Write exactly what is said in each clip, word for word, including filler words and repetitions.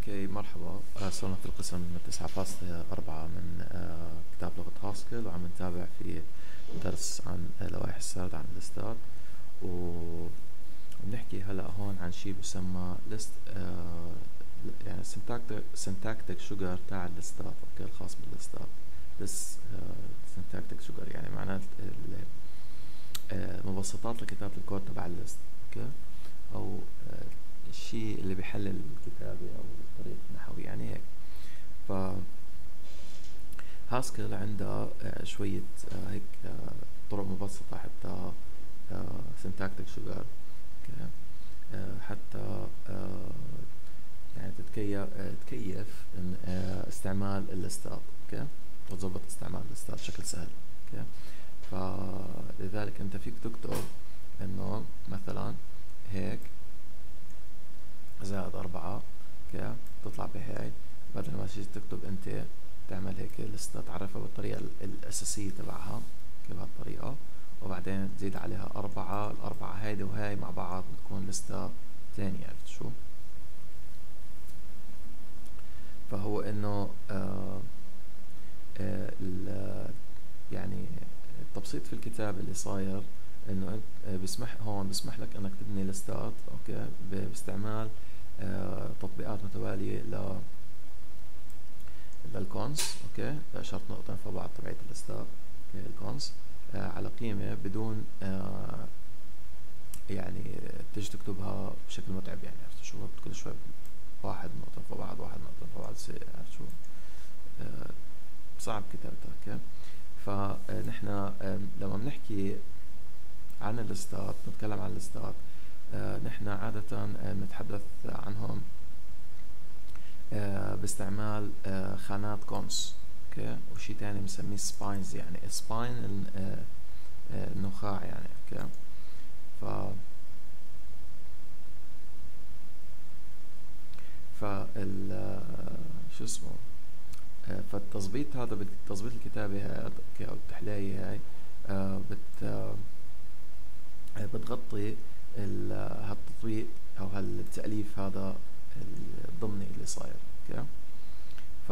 اوكي مرحبا. آه، صرنا في القسم تسعة فاصلة أربعة من آه، كتاب لغة هاسكل، وعم نتابع في درس عن آه، لوائح السرد عن الليستات، وبنحكي هلا هون عن شيء بسمى ليست، آه يعني سنتاكتيك شوجر تاع الليستات، اوكي الخاص بالليستات. لس سنتاكتيك شوجر يعني معناه آه، مبسطات لكتابة الكود تبع الليست، اوكي، او آه، الشيء اللي بيحلل الكتابة او الطريقة النحوية يعني هيك. ف هاسكل عندها آه، شوية آه، هيك آه، طرق مبسطة حتى سنتاكتيك شوجر، اوكي، آه، حتى آه، يعني تتكيف تكيف آه، استعمال الليستات، اوكي، وتظبط استعمال الليستات بشكل سهل، اوكي. فلذلك انت فيك تكتب انه مثلا هيك زائد أربعة، اوكي، تطلع بهاي، بدل ما تيجي تكتب انت تعمل هيك لستة تعرفها بالطريقة الأساسية تبعها، اوكي، بهالطريقة، وبعدين تزيد عليها أربعة، الأربعة هيدي وهاي مع بعض بتكون لستة ثانية، عرفت شو؟ فهو انه آه آه يعني التبسيط في الكتاب اللي صاير انه بيسمح هون بيسمح لك انك تبني لستات، اوكي، باستعمال آه تطبيقات متوالية ل للكونس، اوكي، شرط نقطة فوق بعض تبعية الليستات، اوكي، الكونس آه على قيمة بدون آه يعني تيجي تكتبها بشكل متعب، يعني عرفت شو؟ كل شوي واحد نقطة فوق بعض، واحد نقطة فوق بعض، عرفت شو؟ آه صعب كتابتها، اوكي. فنحن آه لما بنحكي عن الليستات، نتكلم عن الليستات، آه نحن عادة آه نتحدث عنهم آه باستعمال آه خانات كونس، اوكي، وشي تاني بنسميه سباينز، يعني سباين آه آه النخاع يعني، اوكي. ف فال آه شو اسمه آه فالتظبيط هذا بالتظبيط الكتابة هذا، اوكي، او التحلية هاي آه بت آه بتغطي هالتطبيق او هالتأليف هذا الضمني اللي صاير، اوكي. ف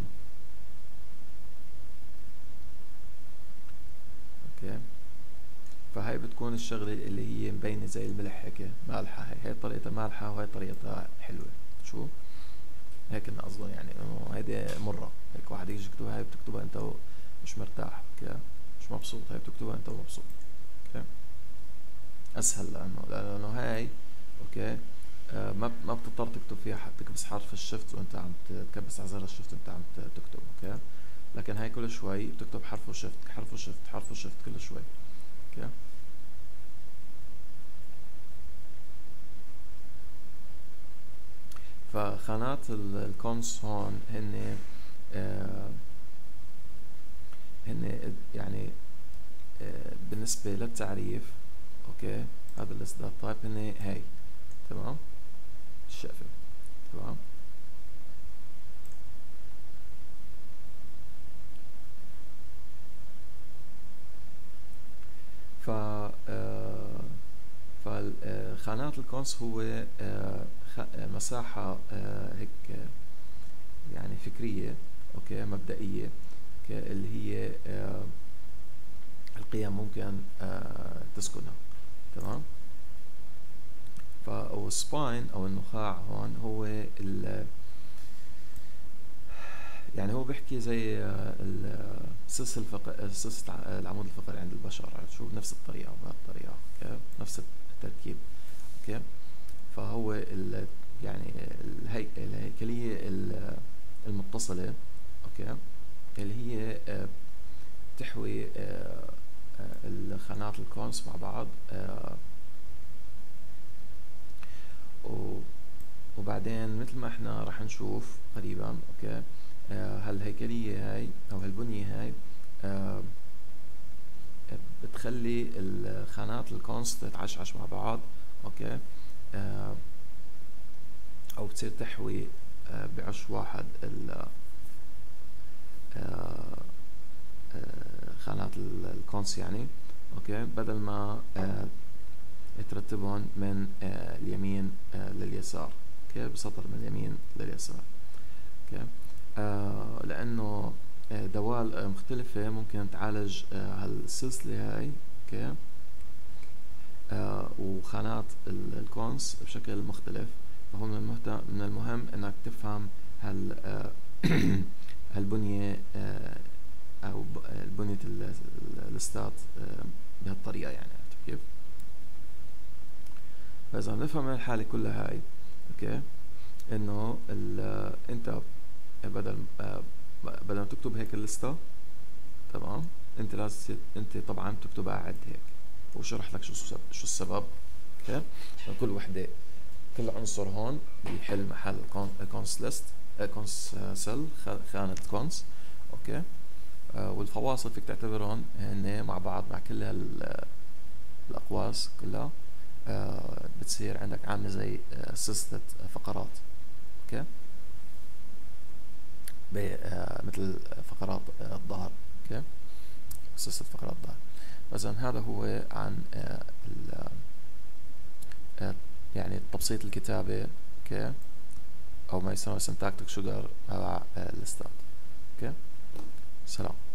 اوكي فهي بتكون الشغلة اللي هي مبينة زي الملح هيك مالحة، هي هي طريقتها مالحة وهي طريقتها حلوة، شو هيك انا اظن، يعني انه هيدي مرة هيك واحد يجي يكتبها، هي بتكتبها انت مش مرتاح، اوكي، مش مبسوط، هي بتكتبها انت مبسوط، اوكي، اسهل لانه لانه هاي اوكي آه ما ما بتضطر تكتب فيها حتى تكبس حرف الشفت وانت عم تكبس على زر الشفت وانت عم تكتب، اوكي، لكن هاي كل شوي بتكتب حرف وشفت حرف وشفت حرف وشفت كل شوي، اوكي. فخانات الكونس هون هن آه هن يعني آه بالنسبة للتعريف، اوكي، هذا الليست تايب هن هاي، تمام، الشقفة، تمام. ف فخانات الكونس هو مساحة هيك يعني فكرية، اوكي، مبدئية، اوكي، اللي هي القيم ممكن تسكنها، تمام. فالسباين او النخاع هون هو ال يعني هو بيحكي زي السلسلة الفقري، سلسلة العمود الفقري عند البشر، شو بنفس الطريقة بهالطريقة، اوكي، نفس التركيب، اوكي. فهو ال يعني الهي الهيكلية المتصلة، اوكي، اللي هي تحوي الخانات الكونس مع بعض، وبعدين مثل ما احنا راح نشوف قريبا، اوكي، هالهيكلية هاي او هالبنية هاي آه بتخلي الخانات الكونس تتعشعش مع بعض، اوكي، آه او بتصير تحوي آه بعش واحد ال آه آه خانات الكونس يعني، اوكي، بدل ما آه ترتبهم من آه اليمين آه لليسار، اوكي بسطر من اليمين لليسار. اوكي آه لانه دوال مختلفة ممكن تعالج آه هالسلسلة هاي. اوكي آه وخانات الكونس بشكل مختلف، فهو من المهتم من المهم انك تفهم هال آه هالبنية آه او بنية الستات آه بهالطريقة يعني. عرفت كيف؟ فاذا نفهم الحالة كلها هاي اوكي انه انت بدل آه بدل ما تكتب هيك الليستة تمام، انت لازم انت طبعا تكتبها قاعد هيك وشرح لك شو شو السبب. اوكي كل وحده كل عنصر هون بيحل محل كونس ليست كونس سيل خانه كونس. اوكي آه والفواصل فيك تعتبرهم هن مع بعض مع كل الاقواس كلها آه بتصير عندك عامله زي آه سلسله فقرات. اوكي آه مثل فقرات آه الظهر. اوكي سلسله فقرات الظهر. اذا هذا هو عن آه آه يعني تبسيط الكتابه. اوكي او ما يسمى سنتاكتيك شجر تبع الليستات. اوكي سلام.